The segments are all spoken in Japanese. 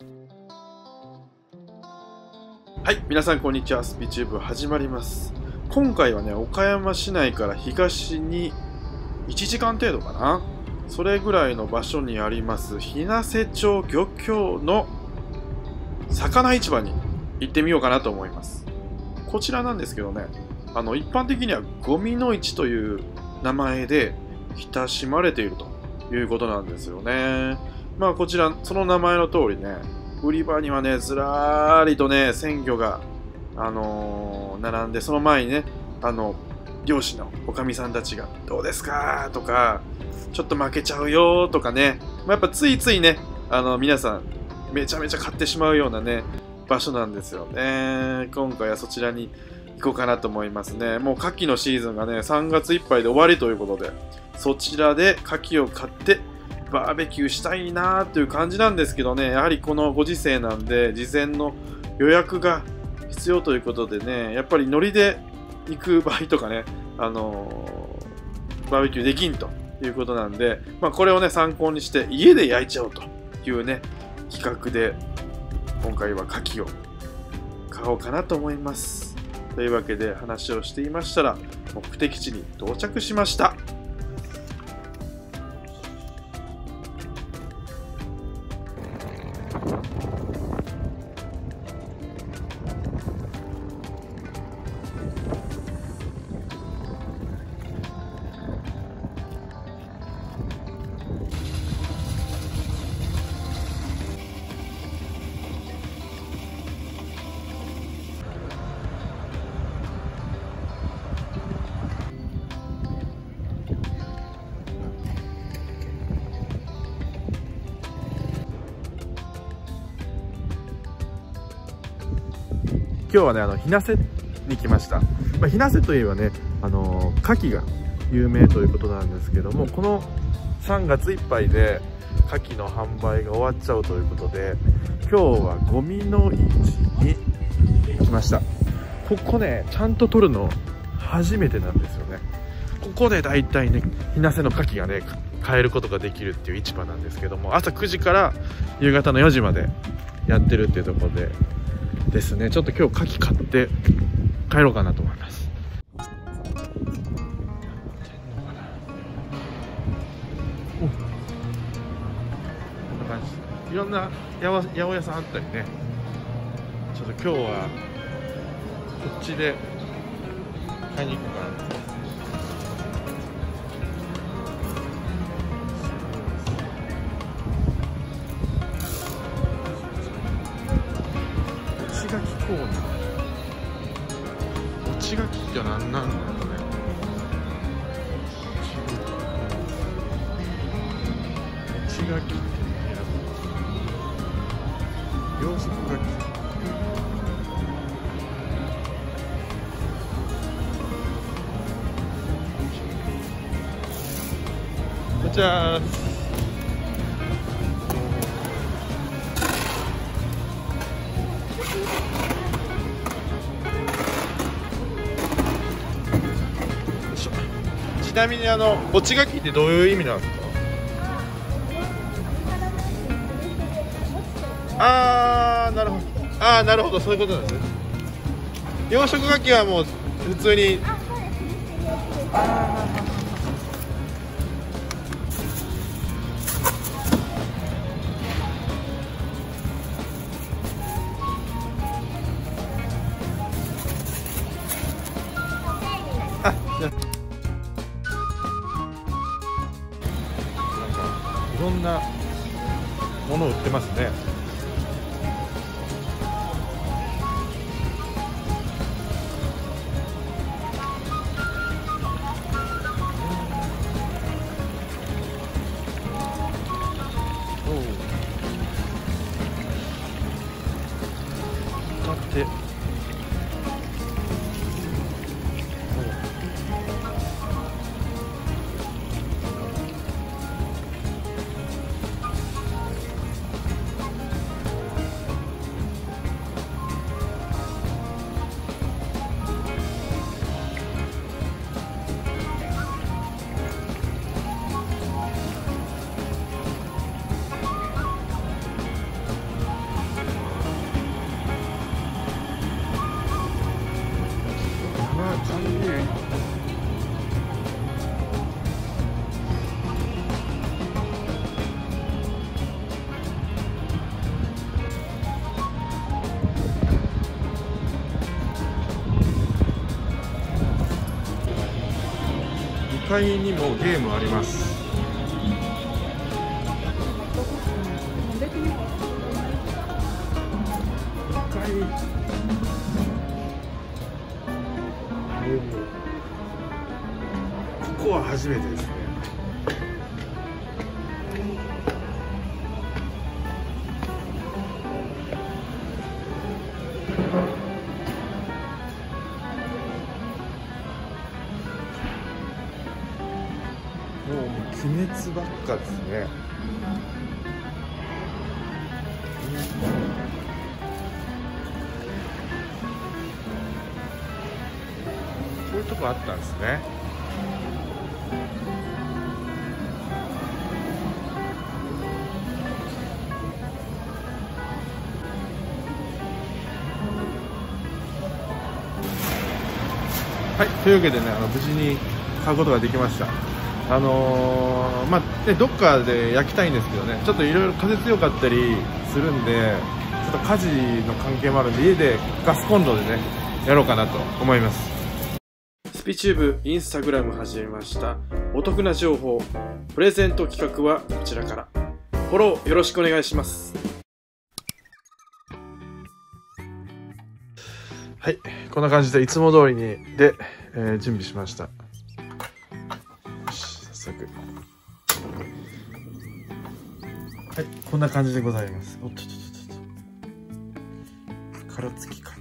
はい、皆さんこんにちは。スピチューブ始まります。今回はね、岡山市内から東に1時間程度かな、それぐらいの場所にあります日生町漁協の魚市場に行ってみようかなと思います。こちらなんですけどね、一般的にはゴミの市という名前で親しまれているということなんですよね。まあこちら、その名前の通りね、売り場にはね、ずらーりとね、鮮魚が、並んで、その前にね、漁師のおかみさんたちが、どうですかとか、ちょっと負けちゃうよとかね、やっぱついついね、皆さん、めちゃめちゃ買ってしまうようなね、場所なんですよね。今回はそちらに行こうかなと思いますね。もう牡蠣のシーズンがね、3月いっぱいで終わりということで、そちらで牡蠣を買って、バーベキューしたいなーという感じなんですけどね、やはりこのご時世なんで、事前の予約が必要ということでね、やっぱりノリで行く場合とかね、バーベキューできんということなんで、まあ、これをね、参考にして家で焼いちゃおうというね、企画で、今回は牡蠣を買おうかなと思います。というわけで話をしていましたら、目的地に到着しました。今日はね、日生に来ました。日生といえばね、牡蠣が有名ということなんですけども、この3月いっぱいで牡蠣の販売が終わっちゃうということで、今日はゴミの市に来ました。ここね、ちゃんと取るの初めてなんですよね。ここでだいたいね、日生の牡蠣がね、買えることができるっていう市場なんですけども、朝9時から夕方の4時までやってるっていうところでですね、ちょっと今日牡蠣買って帰ろうかなと思います。こんな感じ、いろんな八百屋さんあったりね。ちょっと今日はこっちで買いに行こうかな。落ち牡蠣コーナー。落ち牡蠣って何なんだろうね。落ち牡蠣って何やろ。養殖牡蠣。こんにちは。ちなみに落ち牡蠣ってどういう意味なんですか？なるほど。なるほど、そういうことなんですね。養殖牡蠣はもう普通に。いろんなものを売ってますね。待って。 階にもゲームあります。2階、ここは初めてですね。もう鬼滅ばっかですね。こういうとこあったんですね。はい、というわけでね、無事に買うことができました。まあね、どっかで焼きたいんですけどね、ちょっといろいろ風強かったりするんで、ちょっと火事の関係もあるんで、家でガスコンロでね、やろうかなと思います。 スピチューブインスタグラム始めました。お得な情報、プレゼント企画はこちらから。フォローよろしくお願いします。 はい、こんな感じでいつも通りに準備しました。よし、早速。はい、こんな感じでございます。おっとっとっと。殻付き牡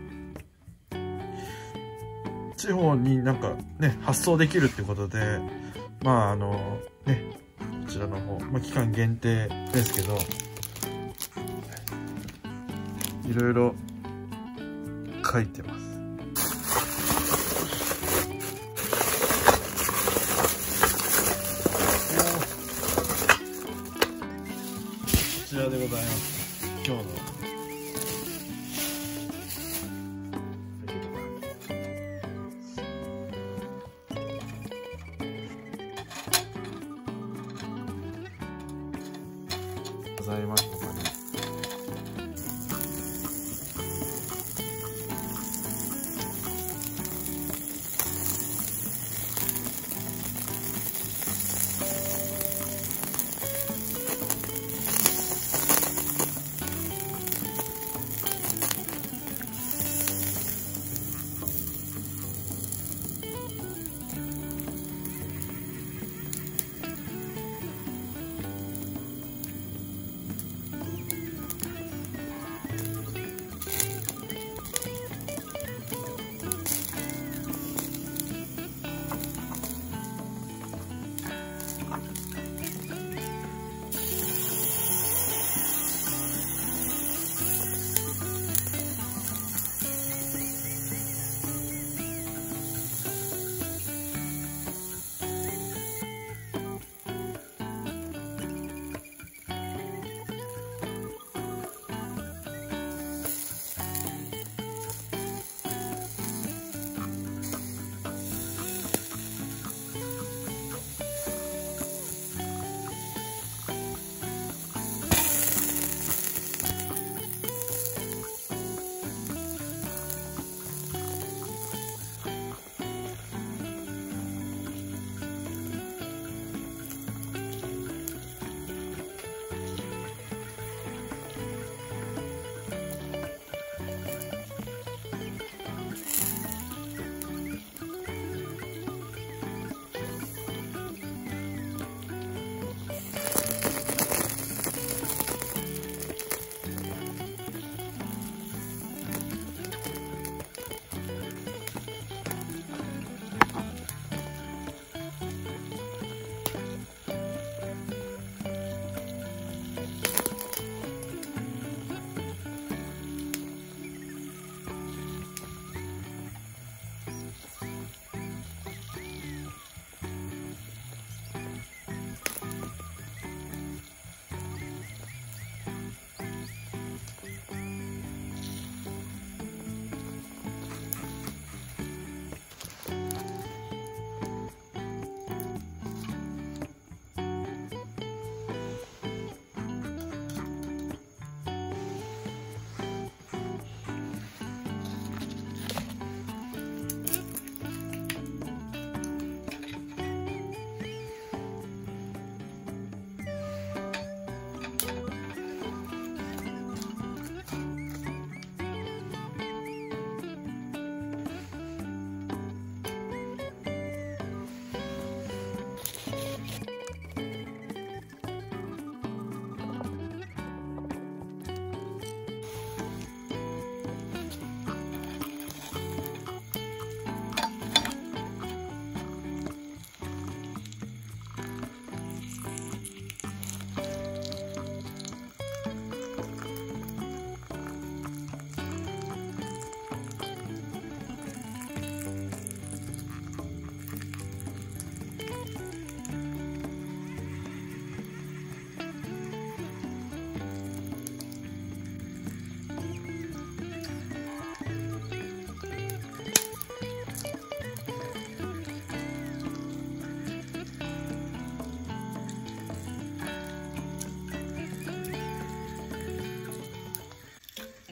蠣。地方になんかね、発送できるってことで、まあね、こちらの方、まあ期間限定ですけど、いろいろ書いてます。こちらでございます。今日のございますのかね。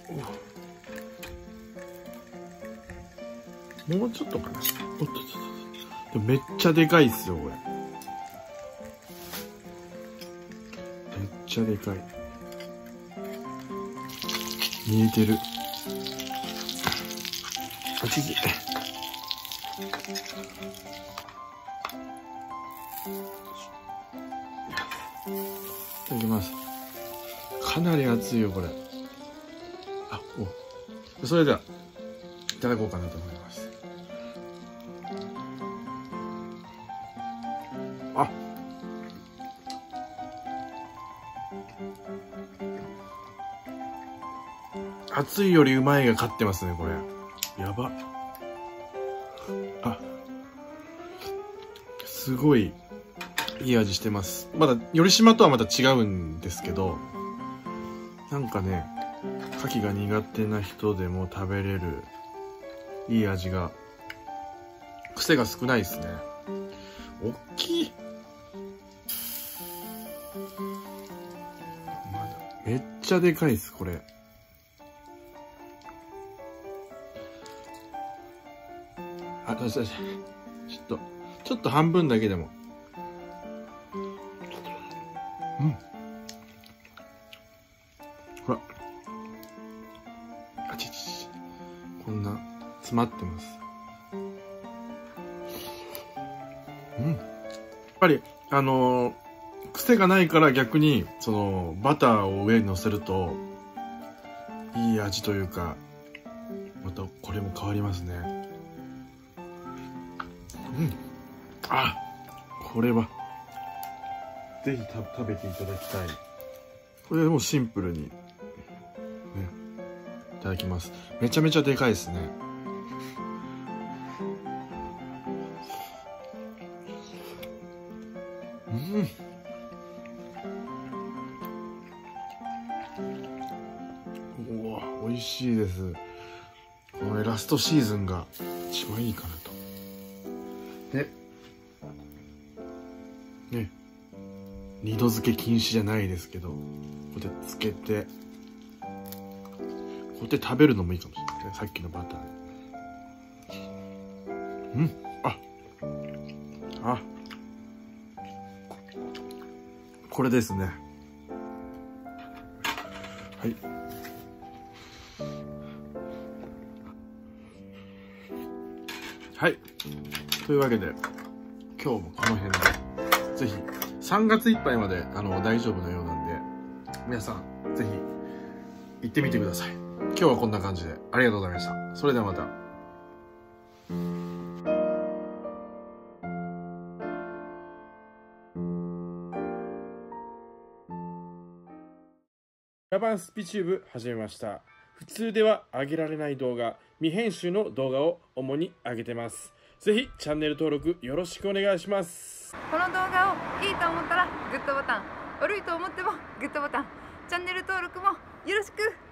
もうちょっとかな。おっとっと。めっちゃでかいっすよ、これ。めっちゃでかい。見えてる。あちぎ。いただきます。かなり熱いよ、これ。あ、お。それでは、いただこうかなと思います。あ、熱いよりうまいが勝ってますね、これ。やば。あ、すごいいい味してます。まだ頼島とはまた違うんですけど、なんかね、牡蠣が苦手な人でも食べれるいい味が、癖が少ないですね。おっきい。まだめっちゃでかいです、これ。あ、ちょっと半分だけでも。うん。ほら。あちちち。こんな詰まってます。うん。やっぱり癖がないから逆にそのバターを上に乗せるといい味というか、またこれも変わりますね。うん。あ、これはぜひ食べていただきたい。これもうシンプルにね、いただきます。めちゃめちゃでかいですね。うん。うわ、美味しいです。これラストシーズンが一番いいかなと。で、ね、二度漬け禁止じゃないですけど、こうやってつけて、こうやって食べるのもいいかもしれないね。さっきのバターで。うん。あ、これですね。はい。はい。というわけで、今日もこの辺で、ぜひ、3月いっぱいまで大丈夫のようなんで、皆さん、ぜひ、行ってみてください。今日はこんな感じで、ありがとうございました。それではまた。 ラバンスピチューブ始めました。普通では上げられない動画、未編集の動画を主に上げてます。ぜひチャンネル登録よろしくお願いします。 この動画をいいと思ったらグッドボタン、悪いと思ってもグッドボタン、チャンネル登録もよろしく。